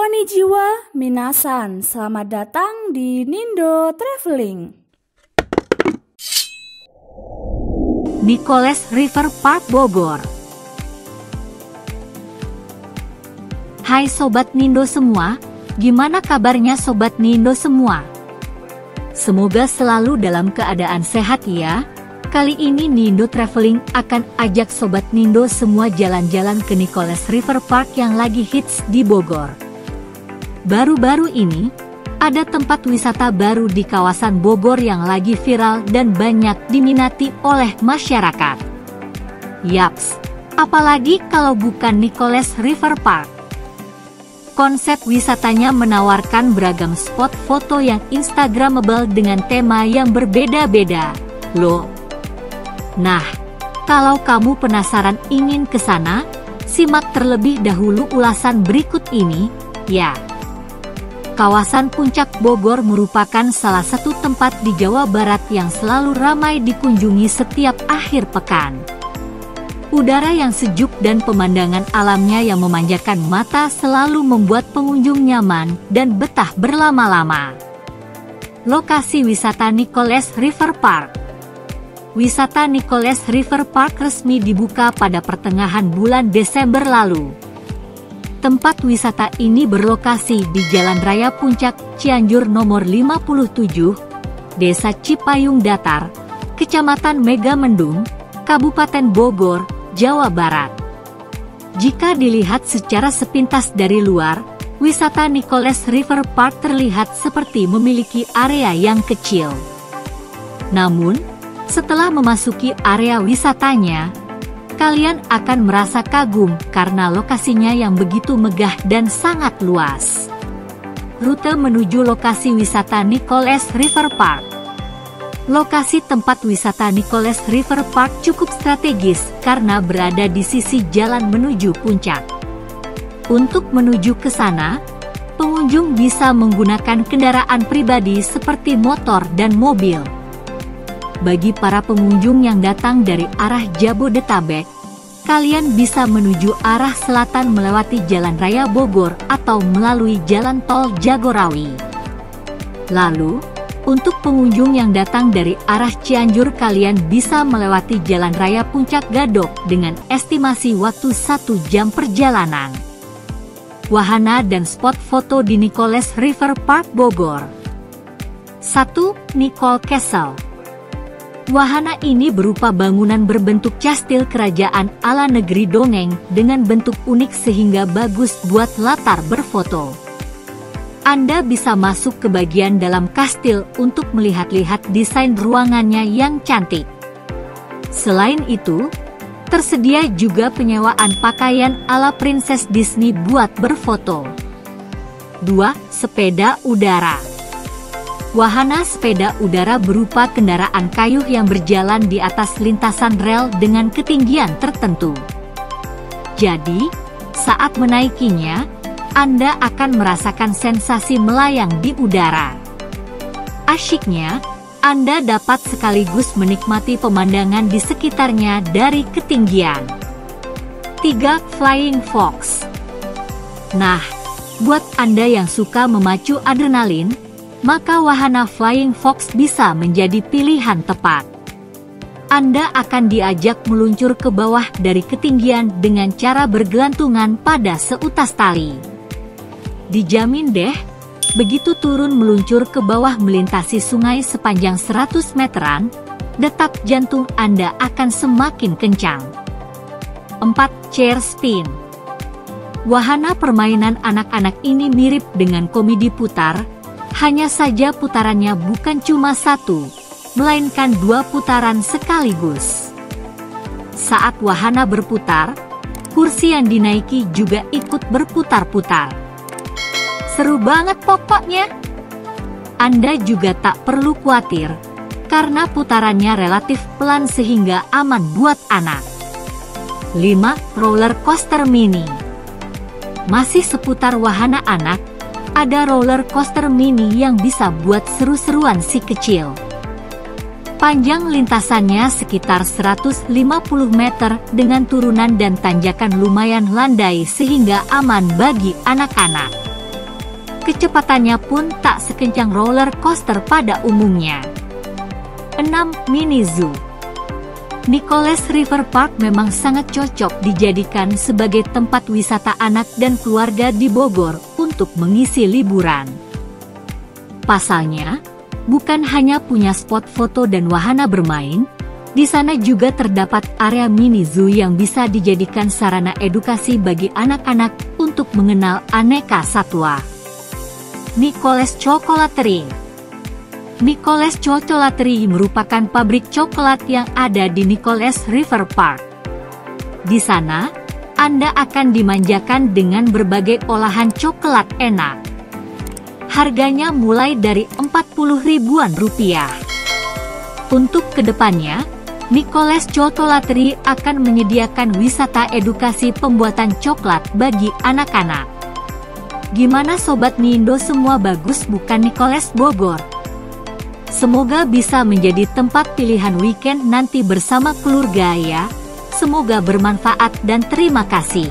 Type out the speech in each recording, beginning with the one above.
Konnichiwa, minasan. Selamat datang di Nindo Traveling. Nicholas River Park Bogor. Hai Sobat Nindo semua, gimana kabarnya Sobat Nindo semua? Semoga selalu dalam keadaan sehat ya. Kali ini Nindo Traveling akan ajak Sobat Nindo semua jalan-jalan ke Nicholas River Park yang lagi hits di Bogor. Baru-baru ini, ada tempat wisata baru di kawasan Bogor yang lagi viral dan banyak diminati oleh masyarakat. Yaps, apalagi kalau bukan Nicholas River Park. Konsep wisatanya menawarkan beragam spot foto yang instagramable dengan tema yang berbeda-beda, loh. Nah, kalau kamu penasaran ingin ke sana, simak terlebih dahulu ulasan berikut ini, ya. Kawasan Puncak Bogor merupakan salah satu tempat di Jawa Barat yang selalu ramai dikunjungi setiap akhir pekan. Udara yang sejuk dan pemandangan alamnya yang memanjakan mata selalu membuat pengunjung nyaman dan betah berlama-lama. Lokasi wisata Nicholas River Park. Wisata Nicholas River Park resmi dibuka pada pertengahan bulan Desember lalu. Tempat wisata ini berlokasi di Jalan Raya Puncak, Cianjur nomor 57, Desa Cipayung Datar, Kecamatan Megamendung, Kabupaten Bogor, Jawa Barat. Jika dilihat secara sepintas dari luar, wisata Nicholas River Park terlihat seperti memiliki area yang kecil. Namun, setelah memasuki area wisatanya, kalian akan merasa kagum karena lokasinya yang begitu megah dan sangat luas. Rute menuju lokasi wisata Nicholas River Park. Lokasi tempat wisata Nicholas River Park cukup strategis karena berada di sisi jalan menuju puncak. Untuk menuju ke sana, pengunjung bisa menggunakan kendaraan pribadi seperti motor dan mobil. Bagi para pengunjung yang datang dari arah Jabodetabek, kalian bisa menuju arah selatan melewati Jalan Raya Bogor atau melalui Jalan Tol Jagorawi. Lalu, untuk pengunjung yang datang dari arah Cianjur, kalian bisa melewati Jalan Raya Puncak Gadok dengan estimasi waktu 1 jam perjalanan. Wahana dan spot foto di Nicholas River Park Bogor. 1. Nicole Castle. Wahana ini berupa bangunan berbentuk kastil kerajaan ala negeri dongeng dengan bentuk unik sehingga bagus buat latar berfoto. Anda bisa masuk ke bagian dalam kastil untuk melihat-lihat desain ruangannya yang cantik. Selain itu, tersedia juga penyewaan pakaian ala Princess Disney buat berfoto. 2. Sepeda udara. Wahana sepeda udara berupa kendaraan kayu yang berjalan di atas lintasan rel dengan ketinggian tertentu. Jadi, saat menaikinya, Anda akan merasakan sensasi melayang di udara. Asyiknya, Anda dapat sekaligus menikmati pemandangan di sekitarnya dari ketinggian. 3. Flying Fox. Nah, buat Anda yang suka memacu adrenalin, maka wahana Flying Fox bisa menjadi pilihan tepat. Anda akan diajak meluncur ke bawah dari ketinggian dengan cara bergelantungan pada seutas tali. Dijamin deh, begitu turun meluncur ke bawah melintasi sungai sepanjang 100 meteran, detak jantung Anda akan semakin kencang. 4. Chair Spin. Wahana permainan anak-anak ini mirip dengan komedi putar, hanya saja putarannya bukan cuma satu, melainkan 2 putaran sekaligus. Saat wahana berputar, kursi yang dinaiki juga ikut berputar-putar. Seru banget pokoknya. Anda juga tak perlu khawatir, karena putarannya relatif pelan sehingga aman buat anak. 5. Roller Coaster Mini. Masih seputar wahana anak, ada roller coaster mini yang bisa buat seru-seruan si kecil. Panjang lintasannya sekitar 150 meter dengan turunan dan tanjakan lumayan landai sehingga aman bagi anak-anak. Kecepatannya pun tak sekencang roller coaster pada umumnya. 6. Mini Zoo. Nicholas River Park memang sangat cocok dijadikan sebagai tempat wisata anak dan keluarga di Bogor untuk mengisi liburan. Pasalnya, bukan hanya punya spot foto dan wahana bermain, di sana juga terdapat area mini zoo yang bisa dijadikan sarana edukasi bagi anak-anak untuk mengenal aneka satwa. Nicholas Chocolatery. Nicholas Chocolatery merupakan pabrik coklat yang ada di Nicholas River Park. Di sana, Anda akan dimanjakan dengan berbagai olahan coklat enak. Harganya mulai dari 40 ribuan rupiah. Untuk kedepannya, Nicholas Chocolatery akan menyediakan wisata edukasi pembuatan coklat bagi anak-anak. Gimana Sobat Nindo semua, bagus bukan Nicholas Bogor? Semoga bisa menjadi tempat pilihan weekend nanti bersama keluarga ya. Semoga bermanfaat dan terima kasih.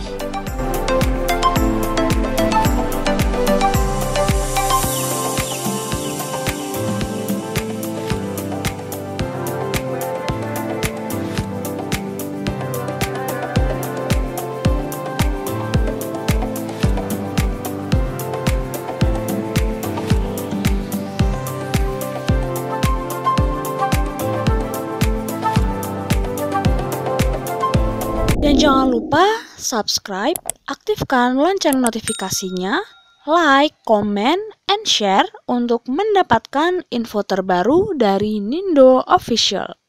Dan jangan lupa subscribe, aktifkan lonceng notifikasinya, like, comment, and share untuk mendapatkan info terbaru dari Nindo Official.